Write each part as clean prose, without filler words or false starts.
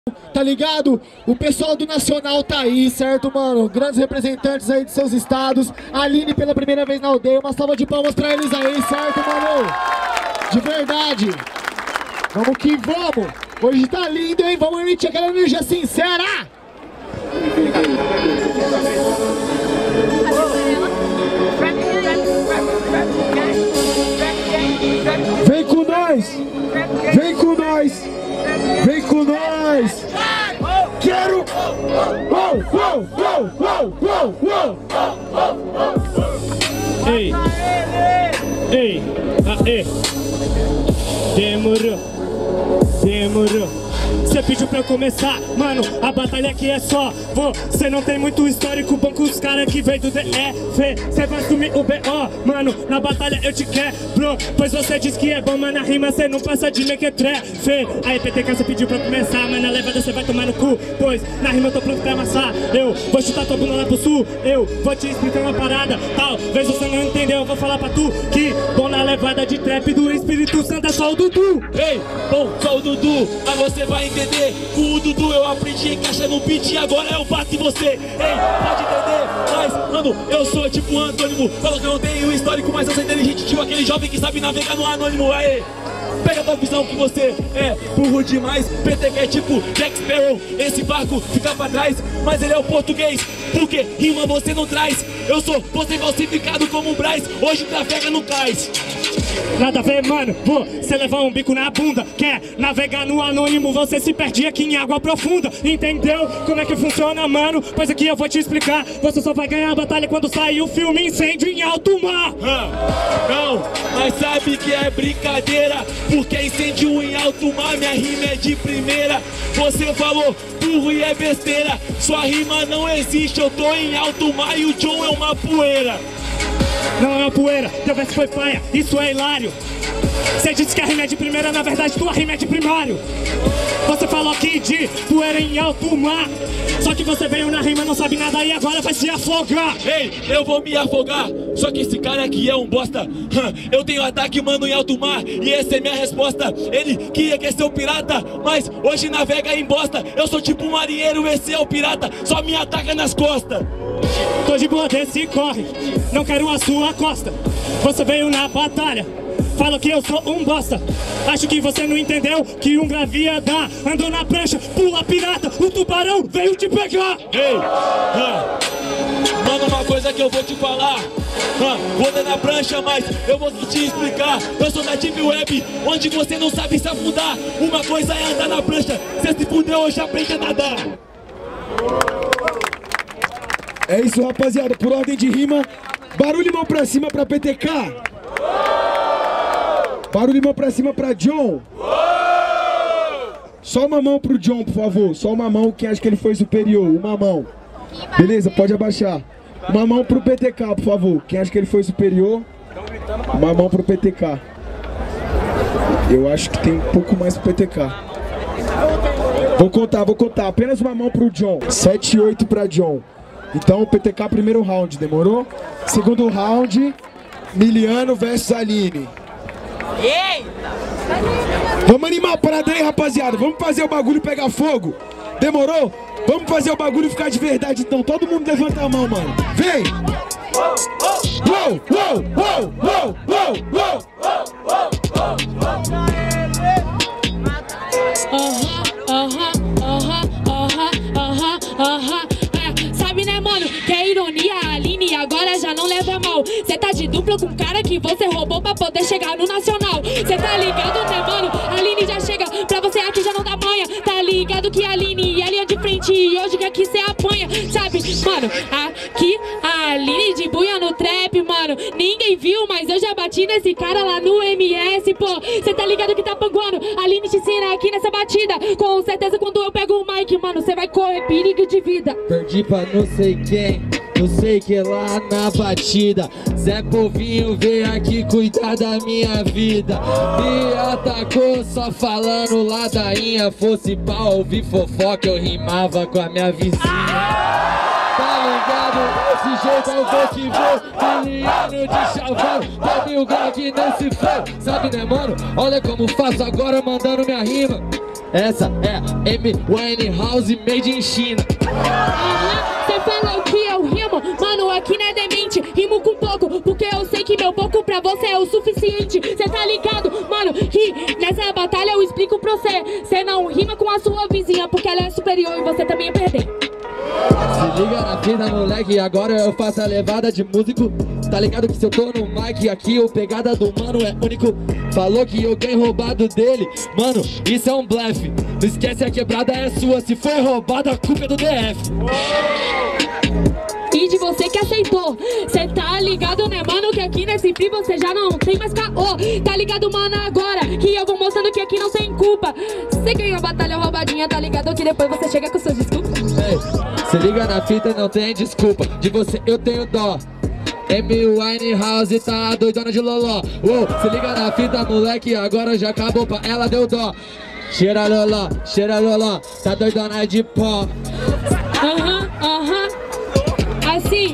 tá ligado? O pessoal do Nacional tá aí, certo, mano? Grandes representantes aí de seus estados. A Aline pela primeira vez na aldeia. Uma salva de palmas pra eles aí, certo, mano? De verdade. Vamos que vamos. Hoje tá lindo, hein? Vamos emitir aquela energia sincera. Vem com nós. Vem com nós. Vem com nós. Quero. Ei, ei, aê. Demorou, demorou. Cê pediu pra eu começar, mano, a batalha aqui é só você não tem muito histórico, banco os caras que veio do DF. Cê vai assumir o BO, mano, na batalha eu te quebro. Pois você diz que é bom, mas na rima cê não passa de mequetrefe. Aí PTK cê pediu pra eu começar, mas na levada cê vai tomar no cu. Pois na rima eu tô pronto pra amassar. Eu vou chutar tua bunda lá pro sul. Eu vou te explicar uma parada. Talvez você não entendeu, eu vou falar pra tu que bom na levada de trap do Espírito Santo é só o Dudu. Ei, bom, só o Dudu, mas você vai entender. Com o Dudu eu aprendi a encaixar no beat e agora eu bato em você. Ei, pode entender, mas, mano, eu sou tipo antônimo. Falo que eu não tenho histórico, mas eu sou inteligente, tipo aquele jovem que sabe navegar no anônimo. Aê, pega a tua visão que você é burro demais. PTK é tipo Jack Sparrow, esse barco fica pra trás, mas ele é o português, porque rima você não traz. Eu sou você falsificado como um Braz, hoje trafega no cais. Nada a ver, mano, você levar um bico na bunda. Quer navegar no anônimo, você se perde aqui em água profunda. Entendeu como é que funciona, mano? Pois aqui eu vou te explicar. Você só vai ganhar a batalha quando sair o filme Incêndio em Alto Mar. Não, mas sabe que é brincadeira, porque incêndio em alto mar, minha rima é de primeira. Você falou burro e é besteira, sua rima não existe, eu tô em alto mar e o John é uma poeira. Não é uma poeira, teu verso foi paia, isso é hilário. Você disse que a rima é de primeira, na verdade tua rima é de primário. Você falou aqui de poeira em alto mar, só que você veio na rima, não sabe nada e agora vai se afogar. Ei, eu vou me afogar, só que esse cara aqui é um bosta. Eu tenho ataque, mano, em alto mar, e essa é minha resposta. Ele queria que ser um pirata, mas hoje navega em bosta. Eu sou tipo um marinheiro, esse é o pirata, só me ataca nas costas. Tô de boa, desce e corre, não quero a sua costa. Você veio na batalha, fala que eu sou um bosta. Acho que você não entendeu que um gravia dá. Andou na prancha, pula pirata, o tubarão veio te pegar. Ei, mano, uma coisa que eu vou te falar. Vou dar na prancha, mas eu vou te explicar. Eu sou da Deep Web, onde você não sabe se afundar. Uma coisa é andar na prancha, cê se fudeu, hoje aprende a nadar. É isso, rapaziada, por ordem de rima. Barulho e mão pra cima pra PTK. Barulho e mão pra cima pra John. Só uma mão pro John, por favor. Só uma mão, quem acha que ele foi superior. Uma mão. Beleza, pode abaixar. Uma mão pro PTK, por favor. Quem acha que ele foi superior. Uma mão pro PTK. Eu acho que tem um pouco mais pro PTK. Vou contar. Apenas uma mão pro John. 7 e 8 pra John. Então, PTK primeiro round, demorou? Segundo round, Miliano versus Aline. Eita! Vamos animar a parada aí, rapaziada. Vamos fazer o bagulho pegar fogo. Demorou? Vamos fazer o bagulho ficar de verdade, então. Todo mundo levanta a mão, mano. Vem! Sabe, né, mano, que é ironia, a Aline agora já não leva mal. Cê tá de dupla com um cara que você roubou pra poder chegar no Nacional. Cê tá ligado, né, mano? A Aline já chega, pra você aqui já não dá manha. Tá ligado que a Aline é linha de frente e hoje que aqui cê apanha. Sabe, mano, aqui a Aline de buia no trap, mano. Ninguém viu, mas eu já bati nesse cara lá no MS, pô. Cê tá ligado que tá panguando, a Aline te ensina aqui nessa batida. Com certeza quando eu pego o mic, mano, cê vai correr perigo de vida. Perdi pra não sei quem, não sei que lá na batida. Zé Povinho veio aqui cuidar da minha vida. Me atacou só falando ladainha. Fosse pra ouvir fofoca eu rimava com a minha vizinha. Tá ligado? Desse jeito eu vou que vou. Miliano de chavão, tá mil grau nesse flow. Sabe, né, mano? Olha como faço agora mandando minha rima. Essa é Amy Winehouse made in China. Cê falou que eu rimo, mano, aqui não é demente. Rimo com pouco, porque eu sei que meu pouco pra você é o suficiente. Cê tá ligado, mano, que nessa batalha eu explico pra você. Cê não rima com a sua vizinha, porque ela é superior e você também é perder. Se liga na fita, moleque, agora eu faço a levada de músico. Tá ligado que se eu tô no mic aqui, o pegada do mano é único. Falou que eu ganhei roubado dele, mano, isso é um blefe. Não esquece, a quebrada é sua, se foi roubado a culpa é do DF. E de você que aceitou. Cê tá ligado, né, mano, que aqui nesse free você já não tem mais caô. Tá ligado, mano, agora que eu vou mostrando que aqui não tem culpa. Cê ganhou a batalha roubadinha, tá ligado que depois você chega com suas desculpas. Ei, se liga na fita, não tem desculpa. De você eu tenho dó. Amy Winehouse tá doidona de loló. Uou, se liga na fita, moleque, agora já acabou pra ela, deu dó. Cheira loló, tá doidona de pó. Assim,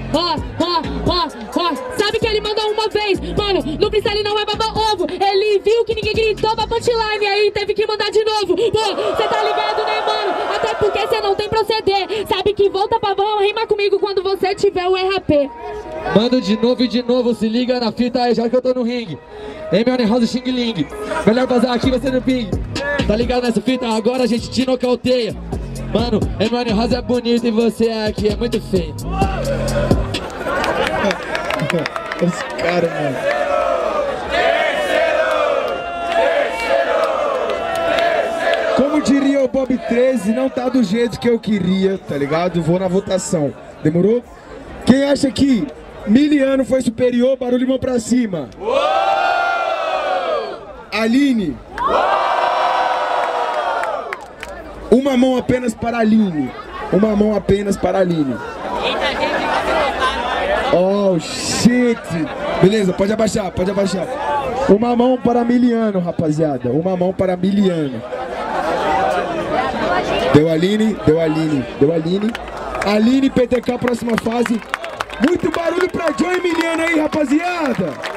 sabe que ele mandou uma vez, mano, no freestyle não é baba ovo. Ele viu que ninguém gritou pra punchline, aí teve que mandar de novo. Pô, cê tá ligado, né, mano? Até porque cê não tem proceder. Sabe que volta pra vão rimar comigo quando você tiver o RAP. Mando de novo e de novo, se liga na fita aí, já que eu tô no ringue. Amy Winehouse Xing Ling, melhor vazar aqui, você no ping. Tá ligado nessa fita? Agora a gente te nocauteia. Mano, Amy Winehouse é bonita e você aqui é muito feio. Os caras, mano. Como diria o Bob 13, não tá do jeito que eu queria, tá ligado? Vou na votação. Demorou? Quem acha que Miliano foi superior, barulho de mão pra cima. Aline. Uma mão apenas para a Aline. Uma mão apenas para a Aline. Oh, shit. Beleza, pode abaixar, pode abaixar. Uma mão para Miliano, rapaziada. Uma mão para Miliano. Deu Aline, deu Aline, deu Aline. Aline, PTK, próxima fase. Muito barulho pra Joy Miliano aí, rapaziada.